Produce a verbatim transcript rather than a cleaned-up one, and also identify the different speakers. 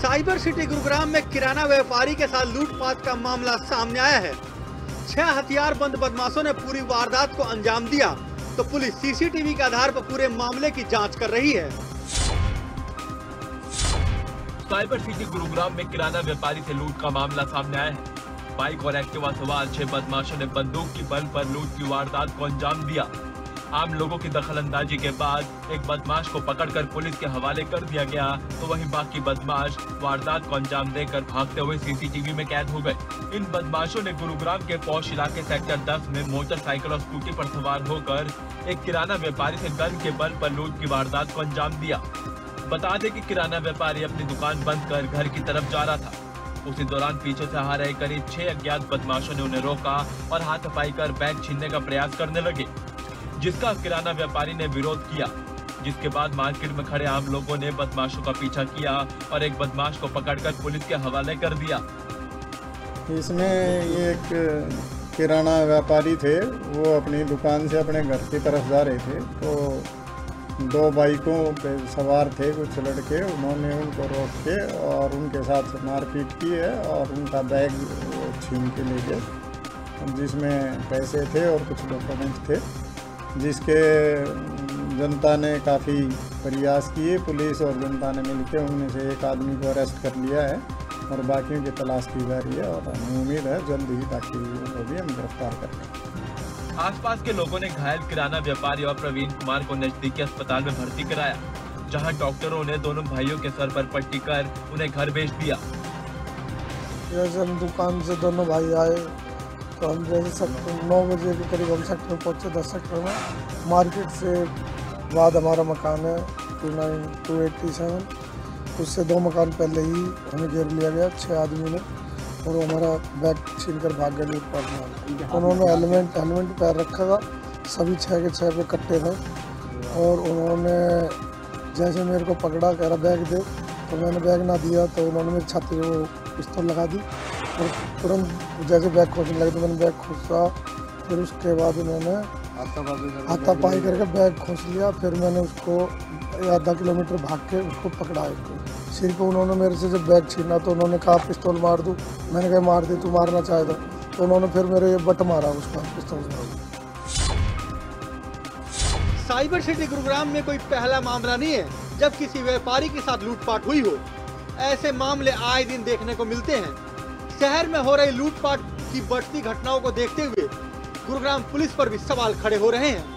Speaker 1: Cyber city Gurugram में किराना व्यापारी के साथ लूटपाट का मामला सामने आया है। छह हथियारबंद बदमाशों ने पूरी वारदात को अंजाम दिया, तो पुलिस सीसीटीवी के आधार पर पूरे मामले की जांच कर रही है।
Speaker 2: साइबर सिटी गुरुग्राम में किराना व्यापारी से लूट का मामला सामने आया है। बाइक और एक्टिवा सवार छह बदमाशों ने बंदूक की बल पर लूट की वारदात को अंजाम दिया। आम लोगों की दखलंदाजी के बाद एक बदमाश को पकड़कर पुलिस के हवाले कर दिया गया, तो वहीं बाकी बदमाश वारदात को अंजाम देकर भागते हुए सीसीटीवी में कैद हो गए। इन बदमाशों ने गुरुग्राम के पौष इलाके सेक्टर दस में मोटरसाइकिल और स्कूटी पर सवार होकर एक किराना व्यापारी से गन के बल पर लूट की वारदात को अंजाम दिया। बता दें कि किराना व्यापारी अपनी दुकान बंद कर घर की तरफ जा रहा था। उसी दौरान पीछे से आ रहे करीब छह अज्ञात बदमाशों ने उन्हें रोका और हाथापाई कर बैग छीनने का प्रयास करने लगे, जिसका किराना व्यापारी ने विरोध किया। जिसके बाद मार्केट में खड़े आम लोगों ने बदमाशों का पीछा किया और एक बदमाश को पकड़कर पुलिस के हवाले कर दिया।
Speaker 3: इसमें एक किराना व्यापारी थे, वो अपनी दुकान से अपने घर की तरफ जा रहे थे, तो दो बाइकों पे सवार थे कुछ लड़के। उन्होंने उनको रोक के और उनके साथ मारपीट की है और उनका बैग छीन के ले गए, जिसमें पैसे थे और कुछ डॉक्यूमेंट थे, जिसके जनता ने काफ़ी प्रयास किए। पुलिस और जनता ने मिलकर उनमें से एक आदमी को अरेस्ट कर लिया है और बाकियों की तलाश की जा रही है और हमें उम्मीद है जल्द ही ताकि उनको भी हम गिरफ्तार करें।
Speaker 2: आसपास के लोगों ने घायल किराना व्यापारी और प्रवीण कुमार को नजदीकी अस्पताल में भर्ती कराया, जहां डॉक्टरों ने दोनों भाइयों के सर पर पट्टी कर उन्हें घर भेज दिया।
Speaker 4: जैसे हम दुकान से दोनों भाई आए तो हम जैसे सेक्टर नौ बजे के करीब हम सेक्टर पहुँचे। दस सेक्टर में मार्केट से बाद हमारा मकान है two nine two eighty seven, उससे दो मकान पहले ही हमें घेर लिया गया छः आदमी ने और हमारा बैग छीन कर भाग गए लूटपाट में। उन्होंने हेलमेट हेलमेट पैर रखा था, सभी छः के छः पे कट्टे थे और उन्होंने जैसे मेरे को पकड़ा, कह रहा बैग दे, तो मैंने बैग ना दिया तो उन्होंने मेरी छाती में वो पिस्तौल लगा दी और तुरंत जैसे बैग खोजने लगे तो मैंने बैग खोसा। फिर उसके बाद उन्होंने हाथापाई करके बैग खोस लिया। फिर मैंने उसको आधा किलोमीटर भाग के उसको पकड़ा। एक सिर को उन्होंने मेरे से जब बैग छीना तो उन्होंने कहा पिस्तौल मार दूँ। मैंने कहा मार दे, तू मारना चाहे तो, तो उन्होंने फिर मेरे ये बट मारा उसका पिस्तौल से।
Speaker 1: साइबर सिटी गुरुग्राम में कोई पहला मामला नहीं है जब किसी व्यापारी के साथ लूटपाट हुई हो। ऐसे मामले आए दिन देखने को मिलते हैं। शहर में हो रही लूटपाट की बढ़ती घटनाओं को देखते हुए गुरुग्राम पुलिस पर भी सवाल खड़े हो रहे हैं।